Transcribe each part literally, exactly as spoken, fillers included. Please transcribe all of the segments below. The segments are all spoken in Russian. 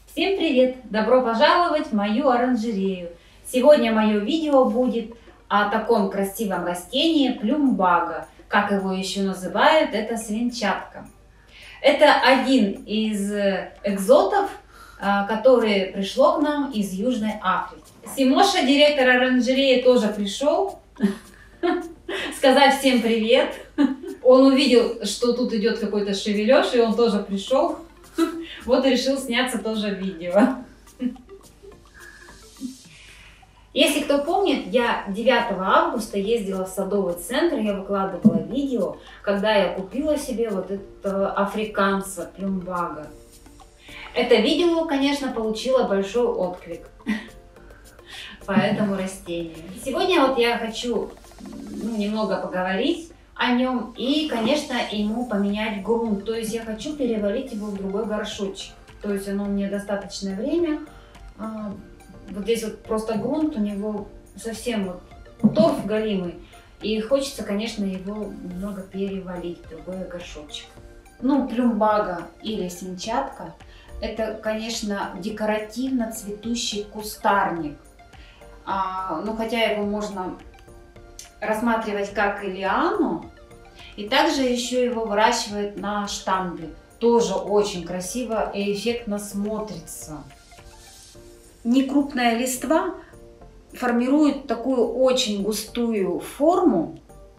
Всем привет! Добро пожаловать в мою оранжерею! Сегодня мое видео будет о таком красивом растении плюмбага. Как его еще называют, это свинчатка. Это один из экзотов, который пришло к нам из Южной Африки. Симоша, директор оранжереи, тоже пришел сказать всем привет. Он увидел, что тут идет какой-то шевележ, и он тоже пришел. Вот и решил сняться тоже в видео. Если кто помнит, я девятого августа ездила в садовый центр, я выкладывала видео, когда я купила себе вот этого африканца плюмбага. Это видео, конечно, получило большой отклик по этому растению. Сегодня вот я хочу ну, немного поговорить о нем и, конечно, ему поменять грунт. То есть я хочу перевалить его в другой горшочек. То есть оно мне достаточное время. Вот здесь вот просто грунт у него совсем вот торф галимый. И хочется, конечно, его немного перевалить в другой горшочек. Ну, плюмбага или свинчатка — это, конечно, декоративно цветущий кустарник. А, ну, хотя его можно рассматривать как и лиану, и также еще его выращивают на штамбе. Тоже очень красиво и эффектно смотрится. Некрупная листва формирует такую очень густую форму,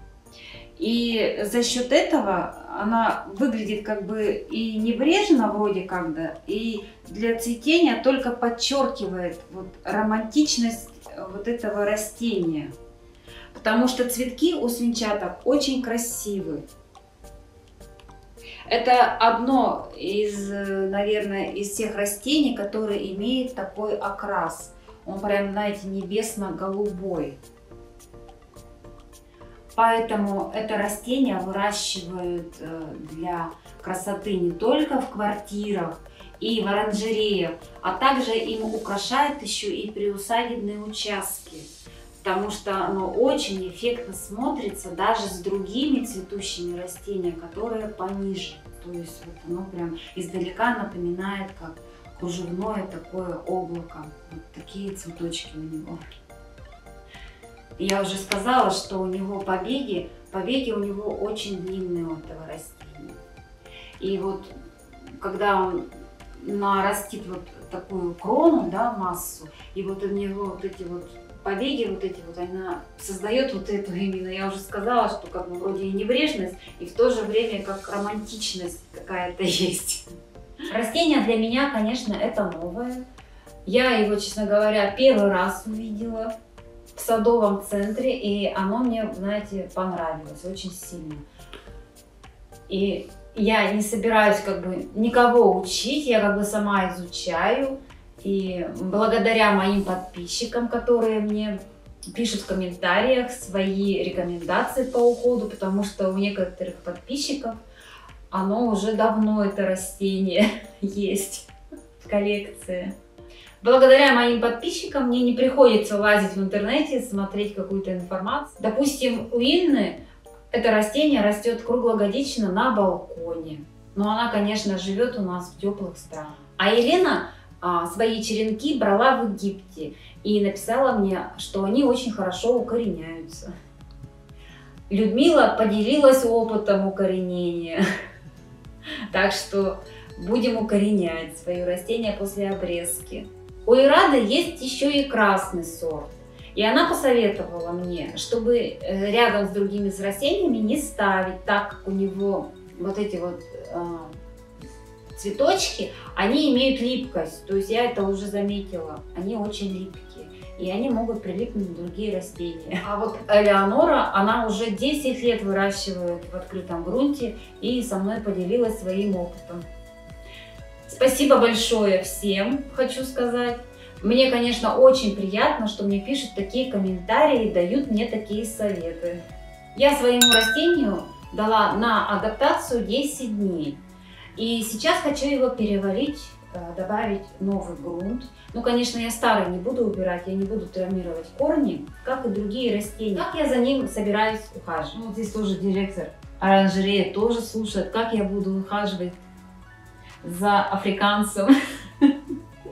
и за счет этого она выглядит как бы и небрежно вроде как бы, и для цветения только подчеркивает вот романтичность вот этого растения. Потому что цветки у свинчаток очень красивые. Это одно из, наверное, из тех растений, которые имеет такой окрас. Он прям, знаете, небесно-голубой. Поэтому это растение выращивают для красоты не только в квартирах и в оранжереях, а также им украшают еще и приусадебные участки. Потому что оно очень эффектно смотрится даже с другими цветущими растениями, которые пониже. То есть вот оно прям издалека напоминает как кружевное такое облако. Вот такие цветочки у него. Я уже сказала, что у него побеги, побеги у него очень длинные у этого растения. И вот когда он нарастит вот такую крону, да, массу, и вот у него вот эти вот побеги, вот эти вот, она создает вот эту именно, я уже сказала, что как бы вроде и небрежность, и в то же время как романтичность какая-то есть. Растение для меня, конечно, это новое. Я его, честно говоря, первый раз увидела в садовом центре, и оно мне, знаете, понравилось очень сильно. И я не собираюсь как бы никого учить, я как бы сама изучаю. И благодаря моим подписчикам, которые мне пишут в комментариях свои рекомендации по уходу, потому что у некоторых подписчиков оно уже давно, это растение, есть в коллекции. Благодаря моим подписчикам мне не приходится лазить в интернете, смотреть какую-то информацию. Допустим, у Инны это растение растет круглогодично на балконе. Но она, конечно, живет у нас в теплых странах. А Елена а, свои черенки брала в Египте и написала мне, что они очень хорошо укореняются. Людмила поделилась опытом укоренения. Так что будем укоренять свое растение после обрезки. У Ирады есть еще и красный сорт. И она посоветовала мне, чтобы рядом с другими растениями не ставить, так как у него вот эти вот э, цветочки, они имеют липкость. То есть я это уже заметила. Они очень липкие. И они могут прилипнуть на другие растения. А вот Элеонора, она уже десять лет выращивает в открытом грунте и со мной поделилась своим опытом. Спасибо большое всем, хочу сказать. Мне, конечно, очень приятно, что мне пишут такие комментарии и дают мне такие советы. Я своему растению дала на адаптацию десять дней. И сейчас хочу его переварить, добавить новый грунт. Ну, конечно, я старый не буду убирать, я не буду травмировать корни, как и другие растения. Как я за ним собираюсь ухаживать? Ну, вот здесь тоже директор оранжереи тоже слушает, как я буду ухаживать за африканцем.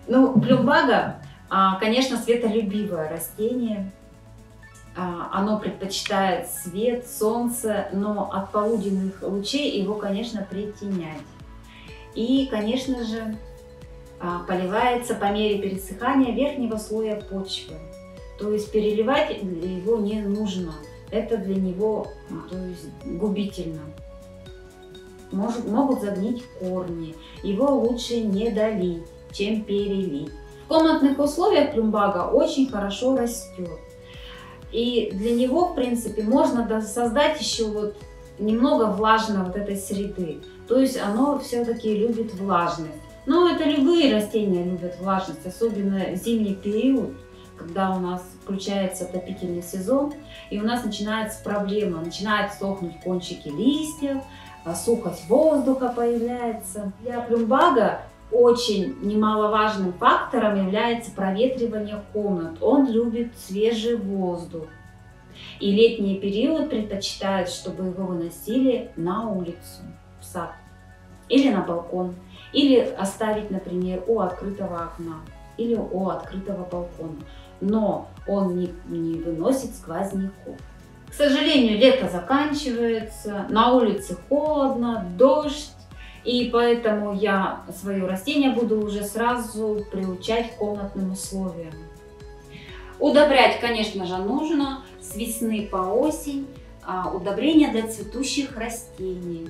Ну, плюмбага, конечно, светолюбивое растение. Оно предпочитает свет, солнце, но от полуденных лучей его, конечно, притенять. И, конечно же, поливается по мере пересыхания верхнего слоя почвы. То есть переливать его не нужно. Это для него, то есть, губительно. Может, могут загнить корни. Его лучше не долить, чем перелить. В комнатных условиях плюмбага очень хорошо растет. И для него, в принципе, можно создать еще вот немного влажной вот этой среды. То есть оно все-таки любит влажность. Но это любые растения любят влажность, особенно в зимний период, когда у нас включается отопительный сезон, и у нас начинается проблема, начинают сохнуть кончики листьев, сухость воздуха появляется. Для плюмбага очень немаловажным фактором является проветривание комнат. Он любит свежий воздух. И летний период предпочитает, чтобы его выносили на улицу, в сад или на балкон. Или оставить, например, у открытого окна или у открытого балкона. Но он не, не выносит сквозняков. К сожалению, лето заканчивается, на улице холодно, дождь. И поэтому я свое растение буду уже сразу приучать к комнатным условиям. Удобрять, конечно же, нужно с весны по осень. Удобрения для цветущих растений.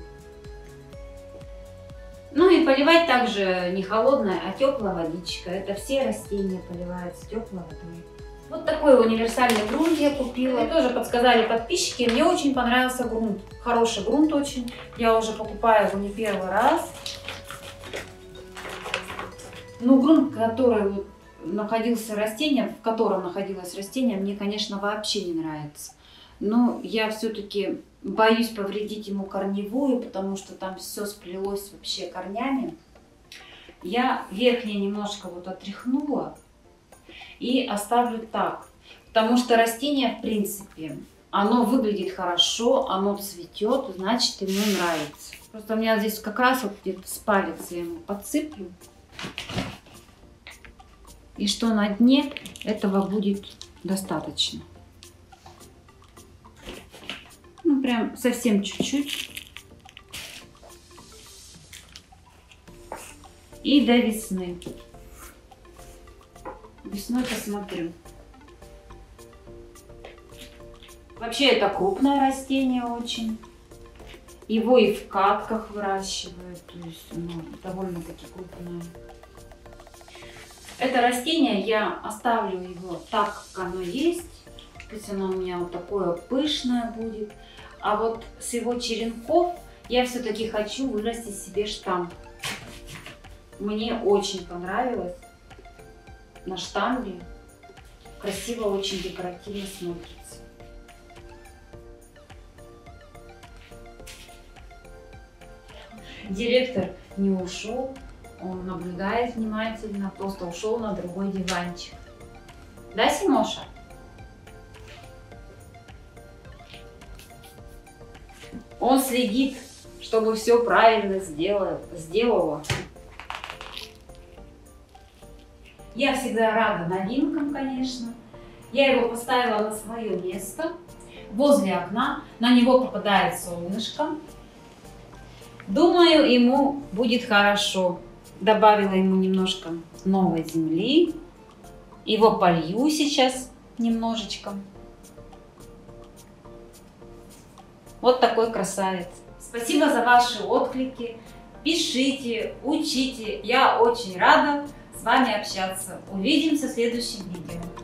Ну и поливать также не холодная, а теплая водичка. Это все растения поливаются теплой водой. Вот такой универсальный грунт я купила. Мне тоже подсказали подписчики. Мне очень понравился грунт. Хороший грунт очень. Я уже покупаю его не первый раз. Ну, грунт, который находился растение, в котором находилось растение, мне, конечно, вообще не нравится. Но я все-таки боюсь повредить ему корневую, потому что там все сплелось вообще корнями. Я верхнее немножко вот отряхнула и оставлю так, потому что растение, в принципе, оно выглядит хорошо, оно цветет, значит, ему нравится. Просто у меня здесь как раз вот где-то с палец я ему подсыплю. И что на дне этого будет достаточно. Ну, прям совсем чуть-чуть. И до весны. Весной посмотрю. Вообще это крупное растение очень. Его и в катках выращивают. То есть оно довольно-таки крупное. Это растение я оставлю его так, как оно есть. Пусть оно у меня вот такое пышное будет. А вот с его черенков я все-таки хочу вырастить себе штамп. Мне очень понравилось на штамбе. Красиво, очень декоративно смотрится. Директор не ушел, он наблюдает внимательно, просто ушел на другой диванчик. Да, Симоша? Он следит, чтобы все правильно сделал, сделала. Я всегда рада новинкам, конечно. Я его поставила на свое место, возле окна. На него попадает солнышко. Думаю, ему будет хорошо. Добавила ему немножко новой земли. Его полью сейчас немножечко. Вот такой красавец. Спасибо за ваши отклики. Пишите, учите. Я очень рада с вами общаться. Увидимся в следующем видео.